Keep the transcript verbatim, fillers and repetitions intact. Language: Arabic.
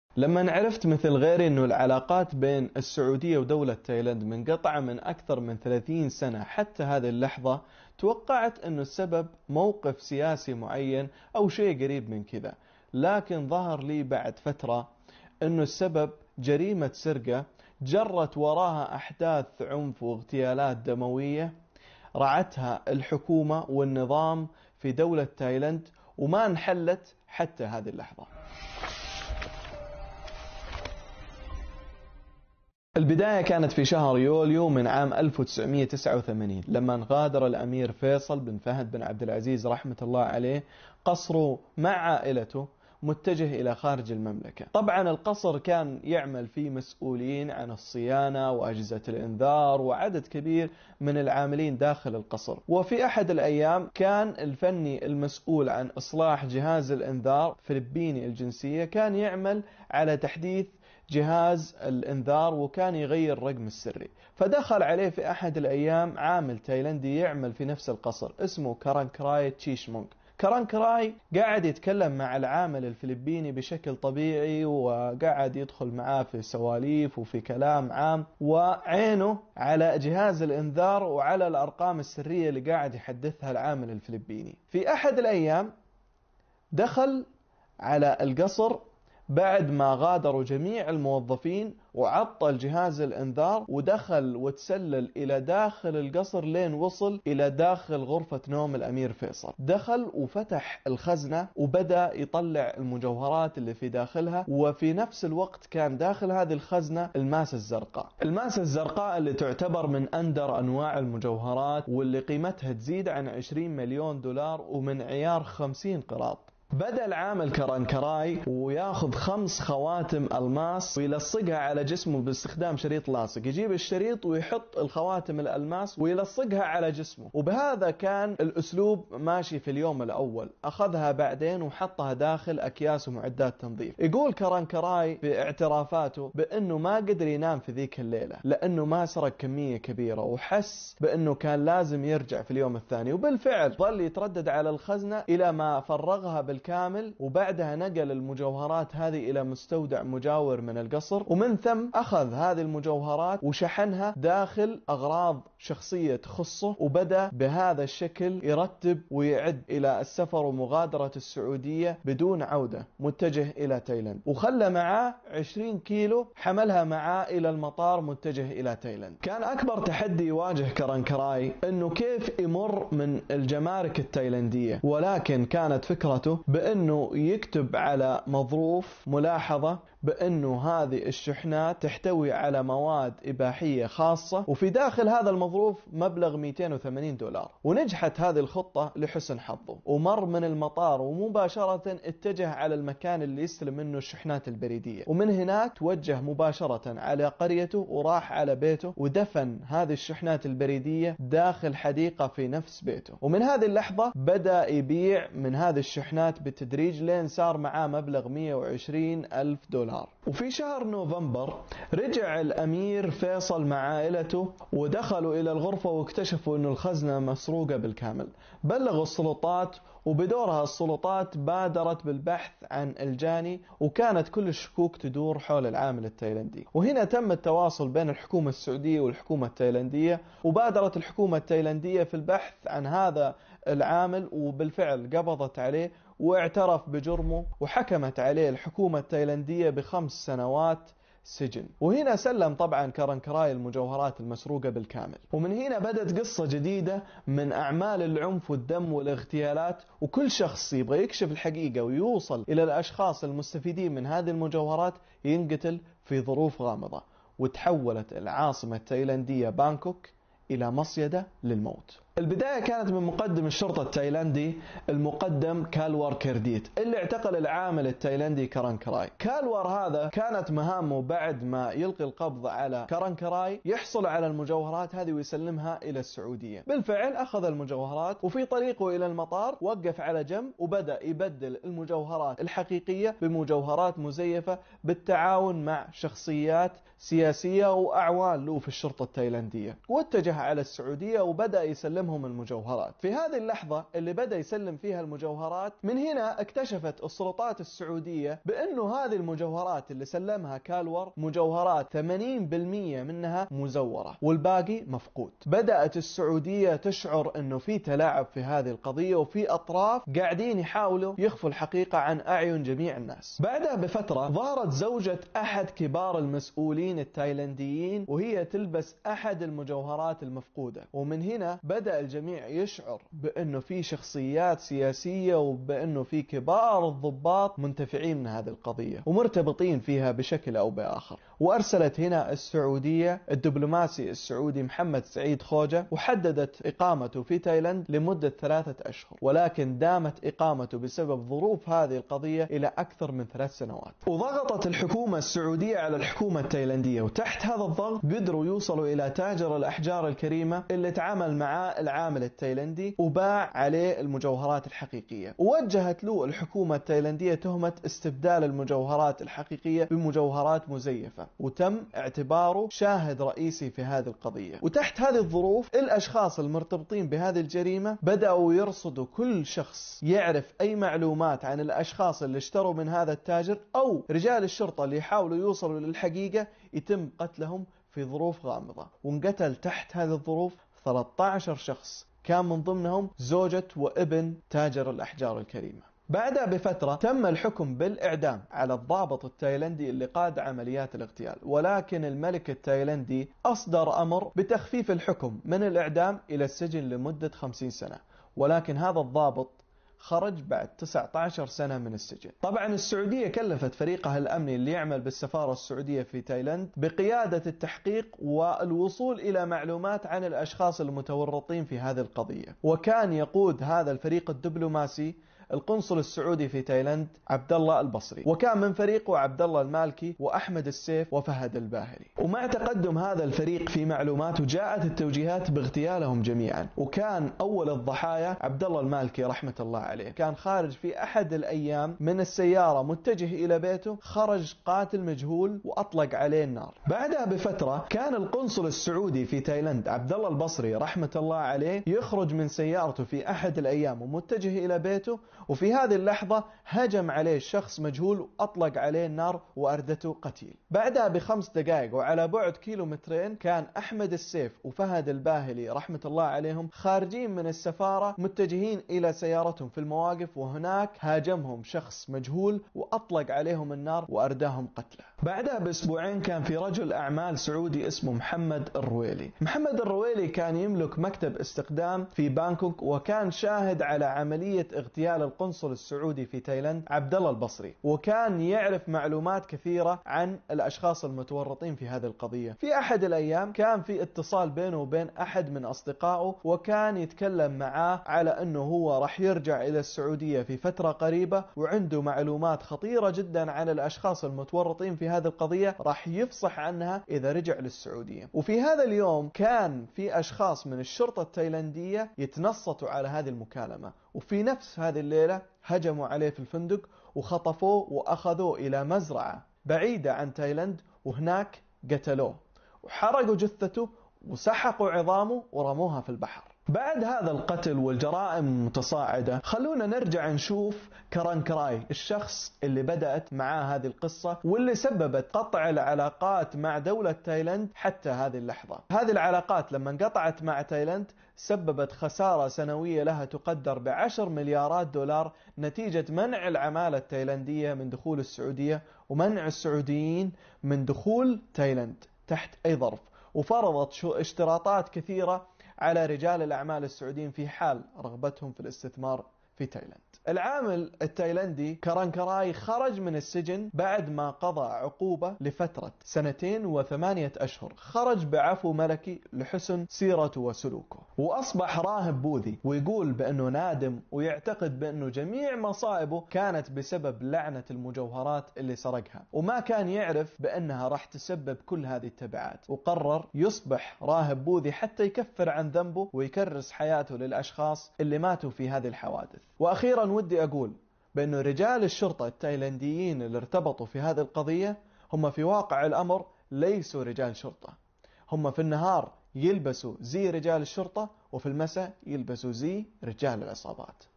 لما عرفت مثل غيري أنه العلاقات بين السعودية ودولة تايلاند منقطعة من أكثر من ثلاثين سنة حتى هذه اللحظة، توقعت أنه السبب موقف سياسي معين أو شيء قريب من كذا. لكن ظهر لي بعد فترة أنه السبب جريمة سرقة جرت وراها أحداث عنف واغتيالات دموية رعتها الحكومة والنظام في دولة تايلاند وما انحلت حتى هذه اللحظة. البداية كانت في شهر يوليو من عام ألف وتسعمئة وتسعة وثمانين لما غادر الأمير فيصل بن فهد بن عبد العزيز رحمة الله عليه قصره مع عائلته متجه إلى خارج المملكة. طبعا القصر كان يعمل فيه مسؤولين عن الصيانة وأجهزة الإنذار وعدد كبير من العاملين داخل القصر. وفي أحد الأيام كان الفني المسؤول عن إصلاح جهاز الإنذار فلبيني الجنسية كان يعمل على تحديث جهاز الإنذار وكان يغير الرقم السري. فدخل عليه في أحد الأيام عامل تايلندي يعمل في نفس القصر اسمه كارانكراي تشيشمونغ. كارانكراي قاعد يتكلم مع العامل الفلبيني بشكل طبيعي وقاعد يدخل معاه في سواليف وفي كلام عام، وعينه على جهاز الإنذار وعلى الأرقام السرية اللي قاعد يحدثها العامل الفلبيني. في أحد الأيام دخل على القصر بعد ما غادروا جميع الموظفين وعطل جهاز الإنذار ودخل وتسلل إلى داخل القصر لين وصل إلى داخل غرفة نوم الأمير فيصل. دخل وفتح الخزنة وبدأ يطلع المجوهرات اللي في داخلها، وفي نفس الوقت كان داخل هذه الخزنة الماسة الزرقاء. الماسة الزرقاء اللي تعتبر من أندر أنواع المجوهرات واللي قيمتها تزيد عن عشرين مليون دولار ومن عيار خمسين قراط. بدأ العامل كارانكراي وياخذ خمس خواتم ألماس ويلصقها على جسمه باستخدام شريط لاصق. يجيب الشريط ويحط الخواتم الألماس ويلصقها على جسمه، وبهذا كان الأسلوب ماشي في اليوم الأول. أخذها بعدين وحطها داخل أكياس ومعدات تنظيف. يقول كارانكراي في اعترافاته بأنه ما قدر ينام في ذيك الليلة لأنه ما سرق كمية كبيرة وحس بأنه كان لازم يرجع في اليوم الثاني. وبالفعل ظل يتردد على الخزنة إلى ما فرغها بال كامل، وبعدها نقل المجوهرات هذه إلى مستودع مجاور من القصر، ومن ثم أخذ هذه المجوهرات وشحنها داخل أغراض شخصية تخصه، وبدأ بهذا الشكل يرتب ويعد إلى السفر ومغادرة السعودية بدون عودة متجه إلى تايلاند. وخلى معاه عشرين كيلو حملها معاه إلى المطار متجه إلى تايلاند. كان أكبر تحدي يواجه كارانكراي أنه كيف يمر من الجمارك التايلندية، ولكن كانت فكرته بأنه يكتب على مظروف ملاحظة بأنه هذه الشحنات تحتوي على مواد إباحية خاصة، وفي داخل هذا المظروف مبلغ مئتين وثمانين دولار. ونجحت هذه الخطة لحسن حظه، ومر من المطار ومباشرة اتجه على المكان اللي يستلم منه الشحنات البريدية، ومن هناك توجه مباشرة على قريته وراح على بيته ودفن هذه الشحنات البريدية داخل حديقة في نفس بيته. ومن هذه اللحظة بدأ يبيع من هذه الشحنات بالتدريج لين صار معاه مبلغ مئة وعشرين ألف دولار. وفي شهر نوفمبر رجع الأمير فيصل مع عائلته ودخلوا إلى الغرفة واكتشفوا أن الخزنة مسروقة بالكامل. بلغوا السلطات، وبدورها السلطات بادرت بالبحث عن الجاني، وكانت كل الشكوك تدور حول العامل التايلندي. وهنا تم التواصل بين الحكومة السعودية والحكومة التايلندية، وبادرت الحكومة التايلندية في البحث عن هذا العامل، وبالفعل قبضت عليه واعترف بجرمه، وحكمت عليه الحكومة التايلندية بخمس سنوات سجن. وهنا سلم طبعا كارانكراي المجوهرات المسروقة بالكامل. ومن هنا بدأت قصة جديدة من أعمال العنف والدم والاغتيالات، وكل شخص يبغى يكشف الحقيقة ويوصل إلى الأشخاص المستفيدين من هذه المجوهرات ينقتل في ظروف غامضة. وتحولت العاصمة التايلندية بانكوك إلى مصيدة للموت. البداية كانت من مقدم الشرطة التايلندي المقدم كالور كرديت اللي اعتقل العامل التايلندي كارانكراي. كالور هذا كانت مهامه بعد ما يلقي القبض على كارانكراي يحصل على المجوهرات هذه ويسلمها إلى السعودية. بالفعل أخذ المجوهرات، وفي طريقه إلى المطار وقف على جنب وبدأ يبدل المجوهرات الحقيقية بمجوهرات مزيفة بالتعاون مع شخصيات سياسية وأعوان له في الشرطة التايلندية، واتجه على السعودية وبدأ يسلم يسلمهم المجوهرات. في هذه اللحظة اللي بدأ يسلم فيها المجوهرات، من هنا اكتشفت السلطات السعودية بأنه هذه المجوهرات اللي سلمها كالور مجوهرات ثمانين بالمئة منها مزورة والباقي مفقود. بدأت السعودية تشعر أنه في تلاعب في هذه القضية، وفي أطراف قاعدين يحاولوا يخفوا الحقيقة عن أعين جميع الناس. بعدها بفترة ظهرت زوجة أحد كبار المسؤولين التايلنديين وهي تلبس أحد المجوهرات المفقودة، ومن هنا بدأ الجميع يشعر بأنه في شخصيات سياسية وبأنه في كبار الضباط منتفعين من هذه القضية ومرتبطين فيها بشكل أو بآخر. وأرسلت هنا السعودية الدبلوماسي السعودي محمد سعيد خوجة، وحددت إقامته في تايلاند لمدة ثلاثة أشهر، ولكن دامت إقامته بسبب ظروف هذه القضية إلى أكثر من ثلاث سنوات. وضغطت الحكومة السعودية على الحكومة التايلندية، وتحت هذا الضغط قدروا يوصلوا إلى تاجر الأحجار الكريمة اللي تعامل معاه العامل التايلندي وباع عليه المجوهرات الحقيقية. ووجهت له الحكومة التايلندية تهمة استبدال المجوهرات الحقيقية بمجوهرات مزيفة، وتم اعتباره شاهد رئيسي في هذه القضية. وتحت هذه الظروف الأشخاص المرتبطين بهذه الجريمة بدأوا يرصدوا كل شخص يعرف أي معلومات عن الأشخاص اللي اشتروا من هذا التاجر أو رجال الشرطة اللي يحاولوا يوصلوا للحقيقة، يتم قتلهم في ظروف غامضة. وانقتل تحت هذه الظروف ثلاثة عشر شخص، كان من ضمنهم زوجة وابن تاجر الأحجار الكريمة. بعدها بفترة تم الحكم بالإعدام على الضابط التايلندي اللي قاد عمليات الاغتيال، ولكن الملك التايلندي أصدر أمر بتخفيف الحكم من الإعدام إلى السجن لمدة خمسين سنة، ولكن هذا الضابط خرج بعد تسعة عشر سنة من السجن. طبعا السعودية كلفت فريقها الأمني اللي يعمل بالسفارة السعودية في تايلاند بقيادة التحقيق والوصول إلى معلومات عن الأشخاص المتورطين في هذه القضية. وكان يقود هذا الفريق الدبلوماسي القنصل السعودي في تايلاند عبد الله البصري، وكان من فريقه عبد الله المالكي وأحمد السيف وفهد الباهلي. ومع تقدم هذا الفريق في معلومات وجاءت التوجيهات باغتيالهم جميعا. وكان أول الضحايا عبد الله المالكي رحمة الله عليه، كان خارج في أحد الأيام من السيارة متجه إلى بيته، خرج قاتل مجهول وأطلق عليه النار. بعدها بفترة كان القنصل السعودي في تايلاند عبد الله البصري رحمة الله عليه يخرج من سيارته في أحد الأيام ومتجه إلى بيته، وفي هذه اللحظة هجم عليه شخص مجهول وأطلق عليه النار وأردته قتيل. بعدها بخمس دقائق وعلى بعد كيلومترين كان أحمد السيف وفهد الباهلي رحمة الله عليهم خارجين من السفارة متجهين إلى سيارتهم في المواقف، وهناك هاجمهم شخص مجهول وأطلق عليهم النار وأرداهم قتله. بعدها بأسبوعين كان في رجل أعمال سعودي اسمه محمد الرويلي. محمد الرويلي كان يملك مكتب استخدام في بانكوك، وكان شاهد على عملية اغتيال القنصل السعودي في تايلاند عبد الله البصري، وكان يعرف معلومات كثيرة عن الأشخاص المتورطين في هذه القضية. في أحد الأيام كان في اتصال بينه وبين أحد من أصدقائه، وكان يتكلم معاه على أنه هو راح يرجع إلى السعودية في فترة قريبة، وعنده معلومات خطيرة جدا عن الأشخاص المتورطين في هذه القضية راح يفصح عنها إذا رجع للسعودية. وفي هذا اليوم كان في أشخاص من الشرطة التايلندية يتنصتوا على هذه المكالمة، وفي نفس هذه الليلة هجموا عليه في الفندق وخطفوه وأخذوه إلى مزرعة بعيدة عن تايلاند، وهناك قتلوه وحرقوا جثته وسحقوا عظامه ورموها في البحر. بعد هذا القتل والجرائم المتصاعدة خلونا نرجع نشوف كرانكراي، الشخص اللي بدأت معاه هذه القصة واللي سببت قطع العلاقات مع دولة تايلاند حتى هذه اللحظة. هذه العلاقات لما انقطعت مع تايلاند سببت خسارة سنوية لها تقدر بعشر مليارات دولار نتيجة منع العمالة التايلاندية من دخول السعودية ومنع السعوديين من دخول تايلاند تحت أي ظرف، وفرضت شو اشتراطات كثيرة على رجال الأعمال السعوديين في حال رغبتهم في الاستثمار في تايلاند. العامل التايلندي كرانكراي خرج من السجن بعد ما قضى عقوبة لفترة سنتين وثمانية أشهر، خرج بعفو ملكي لحسن سيرته وسلوكه، وأصبح راهب بوذي، ويقول بأنه نادم ويعتقد بأنه جميع مصائبه كانت بسبب لعنة المجوهرات اللي سرقها، وما كان يعرف بأنها راح تسبب كل هذه التبعات، وقرر يصبح راهب بوذي حتى يكفر عن ذنبه ويكرس حياته للأشخاص اللي ماتوا في هذه الحوادث. وأخيرا ودي أقول بأنه رجال الشرطة التايلنديين اللي ارتبطوا في هذه القضية هم في واقع الأمر ليسوا رجال شرطة، هم في النهار يلبسوا زي رجال الشرطة، وفي المساء يلبسوا زي رجال العصابات.